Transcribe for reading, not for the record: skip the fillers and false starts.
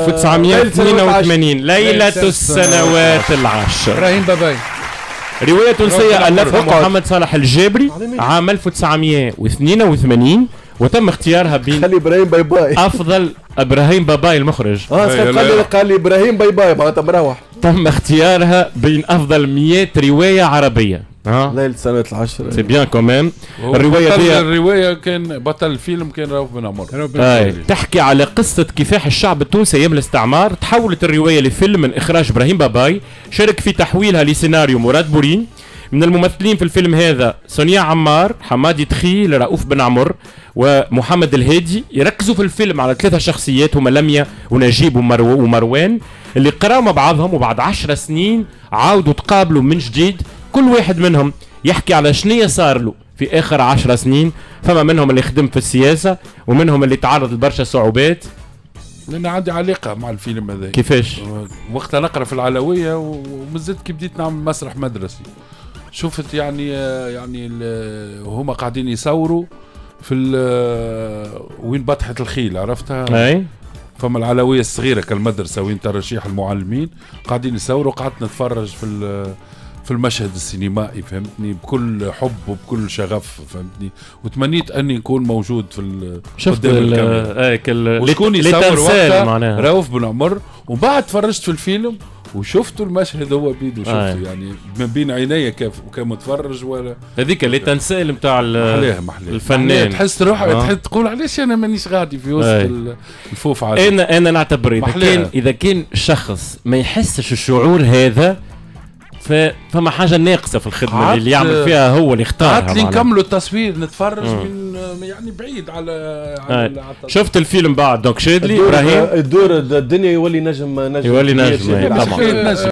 1982 ليلة السنوات العشر. إبراهيم باباي. رواية تونسية ألفها محمد صالح الجابري عام 1982 وتم اختيارها بين خلي ابراهيم باي باي افضل ابراهيم باباي المخرج قال لي ابراهيم باي باي معناتها مروح. تم اختيارها بين افضل 100 روايه عربيه. ليلة سنة العشرة سي بيان كوميم. الرواية كان بطل الفيلم كان رؤوف بن عمر. تحكي على قصة كفاح الشعب التونسي أيام الاستعمار. تحولت الرواية لفيلم من إخراج إبراهيم باباي، شارك في تحويلها لسيناريو مراد بورين. من الممثلين في الفيلم هذا سونيا عمار، حمادي تخيل، رؤوف بن عمر ومحمد الهادي. يركزوا في الفيلم على 3 شخصيات هما لميا ونجيب ومروان اللي قراوا مع بعضهم وبعد 10 سنين عاودوا تقابلوا من جديد. كل واحد منهم يحكي على شنية صار له في آخر 10 سنين. فما منهم اللي خدم في السياسة ومنهم اللي تعرض لبرشا صعوبات. لأن عندي علاقة مع الفيلم هذا. كيفاش؟ وقتها نقرأ في العلوية ومازلت كي بديت نعمل مسرح مدرسي شفت يعني هما قاعدين يصوروا في وين بطحة الخيل عرفتها؟ أي. فما العلوية الصغيرة كالمدرسة وين ترشيح المعلمين قاعدين يصوروا. قعدت نتفرج في المشهد السينمائي فهمتني بكل حب وبكل شغف فهمتني. وتمنيت اني نكون موجود في شفت وشكون يصور وقتها رؤوف بن عمر. وبعد تفرجت في الفيلم وشفتوا المشهد هو بيدو شفته يعني من بين عيني كمتفرج ولا هذيك اللي تنسال نتاع الفنان. تحس روحك تحس تقول علاش انا مانيش غادي في وسط الفوف عادي. انا نعتبر اذا كان شخص ما يحسش الشعور هذا فما حاجه ناقصه في الخدمه اللي يعمل فيها هو اللي اختارها. قعدت لي نكملوا التصوير نتفرج من يعني بعيد على شفت الفيلم بعد دونك شادلي ابراهيم الدور الدنيا يولي نجم طبعا.